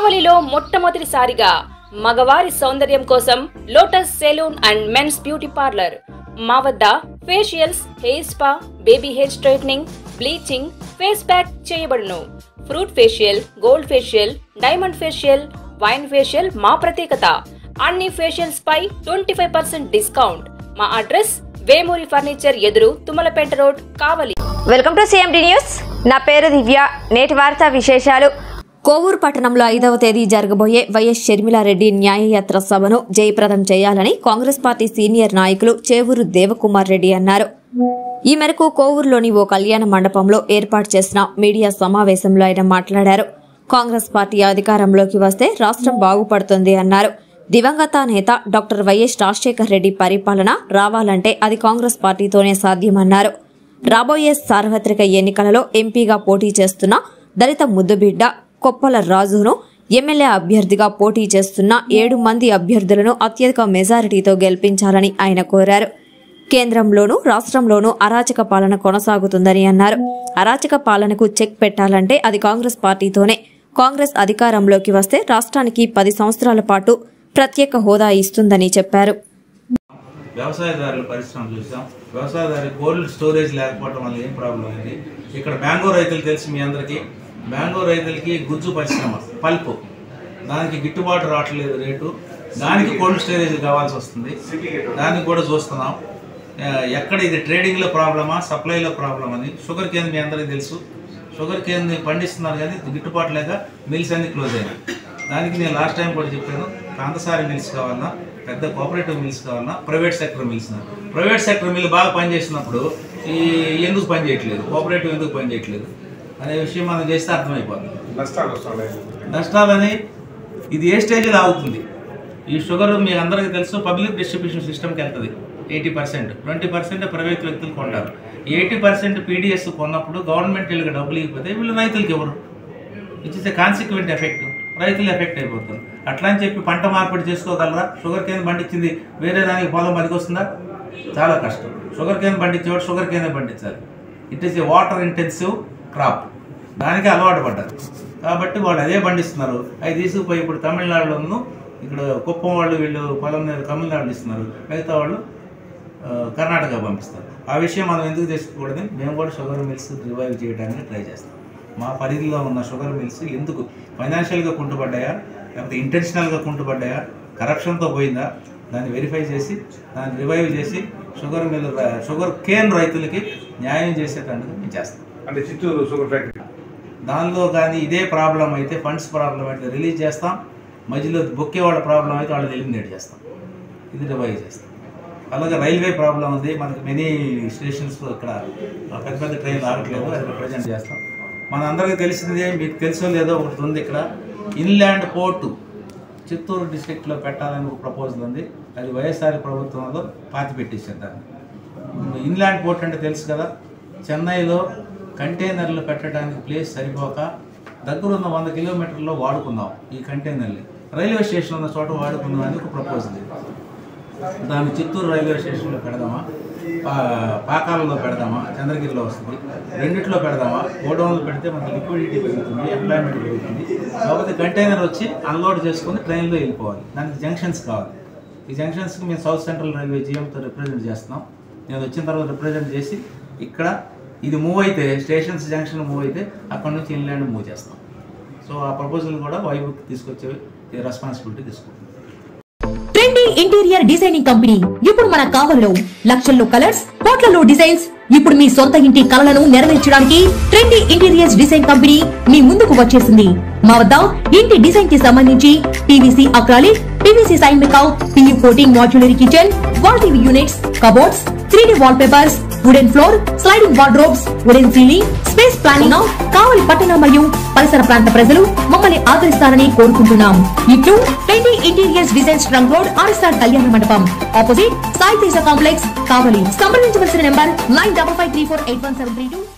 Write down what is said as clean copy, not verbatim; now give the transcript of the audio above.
కావలిలో మొట్టమొదటిసారిగా మగవారి సౌందర్యం కోసం Lotus Salon and men's beauty parlour. మా వద్ద facials, hair spa, baby hair straightening, bleaching, face pack చేయబడును. Fruit facial, gold facial, diamond facial, wine facial మా ప్రత్యేకత. అన్ని ఫేషియల్స్ పై 25% డిస్కౌంట్. మా అడ్రస్ వేమూరి ఫర్నిచర్ ఎదురు, Thummalapeta road, Kavali. Welcome to CMD News. నా పేరు దివ్య. నేటి వార్తా విశేషాలు. కోవూరు పట్టణంలో 5వ తేదీ జరగబోయే వైఎస్ షర్మిలారెడ్డి న్యాయయాత్ర సభను జయప్రదం చేయాలని కాంగ్రెస్ పార్టీ సీనియర్ నాయకులు చేవూరు దేవకుమార్ రెడ్డి అన్నారు. ఈ మేరకు కోవూరులోని ఓ కళ్యాణ మండపంలో ఏర్పాటు చేసిన మీడియా సమావేశంలో ఆయన మాట్లాడారు. కాంగ్రెస్ పార్టీ అధికారంలోకి వస్తే రాష్ట్రం బాగుపడుతుంది అన్నారు. దివంగత నేత డాక్టర్ వైఎస్ రాజశేఖర్ రెడ్డి పరిపాలన రావాలంటే అది కాంగ్రెస్ పార్టీతోనే సాధ్యమన్నారు. రాబోయే సార్వత్రిక ఎన్నికలలో ఎంపీగా పోటీ చేస్తున్న దళిత ముద్దుబిడ్డ కొప్పల రాజును ఎమ్మెల్యే అభ్యర్థిగా పోటీ చేస్తున్న 7 మంది అభ్యర్థులను అత్యధిక మెజారిటీతో గెలిపించాలని ఆయన కోరారు. కేంద్రంలోనూ రాష్ట్రంలోనూ అరాచక పాలన కొనసాగుతుందని అన్నారు. అరాచక పాలనకు చెక్ పెట్టాలంటే అది కాంగ్రెస్ పార్టీతోనే. కాంగ్రెస్ అధికారంలోకి వస్తే రాష్ట్రానికి 10 సంవత్సరాల పాటు ప్రత్యేక హోదా ఇస్తుందని చెప్పారు. వ్యవసాయదారుల పరిశ్రమ చూసాం. వ్యవసాయదారు కోల్డ్ స్టోరేజ్ లేకపోవడం వల్ల ఏం ప్రాబ్లం అయింది. ఇక్కడ మ్యాంగో రైతులు తెలిసి మీ అందరికీ, మ్యాంగో రైతులకి గుజ్జు పరిశ్రమ పల్పు, దానికి గిట్టుబాటు రావట్లేదు రేటు. దానికి కోల్డ్ స్టోరేజ్ కావాల్సి వస్తుంది. దానికి కూడా చూస్తున్నాం. ఎక్కడ ఇది ట్రేడింగ్లో ప్రాబ్లమా, సప్లైలో ప్రాబ్లమ్ అని. షుగర్ కేన్ మీ అందరికీ తెలుసు. షుగర్ కేన్ పండిస్తున్నారు కానీ గిట్టుబాటు లేక మిల్స్ అన్ని క్లోజ్ అయినాయి. దానికి నేను లాస్ట్ టైం కూడా చెప్పాను, కాంతసారి మిల్స్ కావాలన్నా, పెద్ద కోఆపరేటివ్ మిల్స్ కావాలన్నా, private sector mills. Private sector mill బాగా పనిచేసినప్పుడు ఎందుకు పని చేయట్లేదు, కోఆపరేటివ్ ఎందుకు పని చేయట్లేదు అనే విషయం మనం చేస్తే అర్థమైపోతుంది. నష్టాలని ఇది ఏ స్టేజ్లో ఆగుతుంది. ఈ షుగర్ మీకు అందరికీ తెలుసు, పబ్లిక్ డిస్ట్రిబ్యూషన్ సిస్టమ్కి వెళ్తుంది 80%. 20% ప్రైవేట్ వ్యక్తులు కొంటారు. 80% పీడిఎస్ కొన్నప్పుడు గవర్నమెంట్ వీళ్ళకి డబ్బులు ఇవ్వకపోతే వీళ్ళు రైతులకి ఎవరు, it is a consequent effect. రైతులు ఎఫెక్ట్ అయిపోతుంది. అట్లా అని చెప్పి పంట మార్పిడి చేసుకోగలరా? షుగర్ కేన్ పండించింది వేరే దానికి పొలం పనికొస్తుందా? చాలా కష్టం. షుగర్ కేన్ పండించేవాడు షుగర్ కేనే పండించాలి. It is a water intensive crop. దానికి అలవాటు పడ్డారు కాబట్టి వాళ్ళు అదే పండిస్తున్నారు. అవి తీసుకుపోయి ఇప్పుడు తమిళనాడులోనూ ఇక్కడ కుప్పం వాళ్ళు వీళ్ళు పొలం తమిళనాడు ఇస్తున్నారు, మిగతా వాళ్ళు కర్ణాటక పంపిస్తారు. ఆ విషయం మనం ఎందుకు తెచ్చుకోకూడదు? మేము కూడా షుగర్ మిల్స్ రివైవ్ చేయడానికి ట్రై చేస్తాం. మా పరిధిలో ఉన్న షుగర్ మిల్స్ ఎందుకు ఫైనాన్షియల్గా కుంటుపడ్డాయా, లేకపోతే ఇంటెన్షనల్గా కుంటుపడ్డాయా, కరప్షన్తో పోయిందా, దాన్ని వెరిఫై చేసి దాన్ని రివైవ్ చేసి షుగర్ కేన్ రైతులకి న్యాయం చేసేటందుకు మేము చేస్తాం. అంటే చిత్తూరు షుగర్ ఫ్యాక్టరీ దానిలో కానీ ఇదే ప్రాబ్లం అయితే, ఫండ్స్ ప్రాబ్లం అయితే రిలీజ్ చేస్తాం. మధ్యలో బొక్కే వాళ్ళ ప్రాబ్లం అయితే వాళ్ళని ఎలిమినేట్ చేస్తాం. ఇది రివైవ్ చేస్తాం. అలాగే రైల్వే ప్రాబ్లం ఉంది మనకి. మెనీ స్టేషన్స్ ఇక్కడ పెద్ద పెద్ద ట్రైన్లు ఆగట్లేదు, అది రిప్రజెంట్ చేస్తాం. మన అందరికీ తెలిసిందే, మీకు తెలుసో లేదో ఒకటి ఉంది. ఇక్కడ ఇన్లాండ్ పోర్టు చిత్తూరు డిస్ట్రిక్ట్లో పెట్టాలని ఒక ప్రపోజల్ ఉంది. అది వైఎస్ఆర్ ప్రభుత్వంలో పాతి పెట్టించారు దాన్ని. ఇన్లాండ్ పోర్ట్ అంటే తెలుసు కదా, చెన్నైలో కంటైనర్లు పెట్టడానికి ప్లేస్ సరిపోక దగ్గరున్న 100 కిలోమీటర్లో వాడుకుందాం ఈ కంటైనర్లు. రైల్వే స్టేషన్ ఉన్న చోట వాడుకుందాం అని ఒక ప్రపోజల్. దాన్ని చిత్తూరు రైల్వే స్టేషన్లో పెడదామా, పాకాలలో పెడదామా, చంద్రగిరిలో వస్తుంది, రెండిట్లో పెడదామా? గోడౌన్లో పెడితే మనకి లిక్విడిటీ పెరుగుతుంది, ఎంప్లాయ్మెంట్ పెరుగుతుంది. కాకపోతే కంటైనర్ వచ్చి అన్లోడ్ చేసుకుని ట్రైన్లో వెళ్ళిపోవాలి. దానికి జంక్షన్స్ కావాలి. ఈ జంక్షన్స్కి మేము సౌత్ సెంట్రల్ రైల్వే జీఎంతో రిప్రజెంట్ చేస్తున్నాం. నేను వచ్చిన తర్వాత రిప్రజెంట్ చేసి ఇక్కడ ఇది మూవ్ అయితే, స్టేషన్స్ జంక్షన్ మూవ్ అయితే అక్కడ నుంచి ఇన్లాండ్ మూవ్ చేస్తాం. సో ఆ ప్రపోజల్ కూడా వైబుక్ తీసుకొచ్చే రెస్పాన్సిబిలిటీ తీసుకుంటాం. ట్రెండీ ఇంటీరియర్ డిజైనింగ్ కంపెనీ ఇప్పుడు మన కావలిలో లక్షల్లో కలర్స్, కోట్లలో డిజైన్స్. ఇప్పుడు మీ సొంత ఇంటి కలలను నెరవేర్చడానికి ట్రెండీ ఇంటీరియర్స్ డిజైన్ కంపెనీ మీ ముందుకు వచ్చేసింది. మా వద్ద ఇంటి డిజైన్ కి సంబంధించి పీవీసీ అక్రాలిక్, పీవీసీ సైన్ మేకౌట్, PU coating, modular kitchen, wall TV units, cupboards, 3D wallpapers, wooden floor, sliding wardrobes, wooden ceiling, space planning. Kavali పట్టణ మరియు పరిసర ప్రాంత ప్రజలు మమ్మల్ని ఆదరిస్తారని కోరుకుంటున్నాం. ఇట్లు Trendy Interiors designs, trunk road, RSR Kalyana Mandapam, opposite Sai Teja complex, Kavali. సంప్రదించవలసిన నెంబర్ 9553481732.